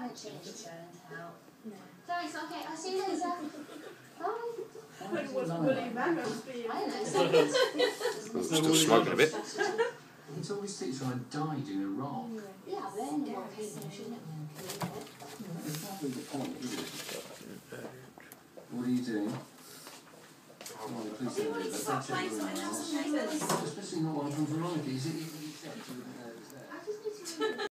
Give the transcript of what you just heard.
haven't changed it out. No. So it's okay. I'll see you later. Bye. What's woolly mammoths for you? I don't know. Still smoking a bit. It's always thinks I die doing a rock. Yeah, but then you're okay, shouldn't it? It's not really the point, is it? What are you doing? Oh, please don't do that. Stop playing something else. Especially not one from Veronica. Is it?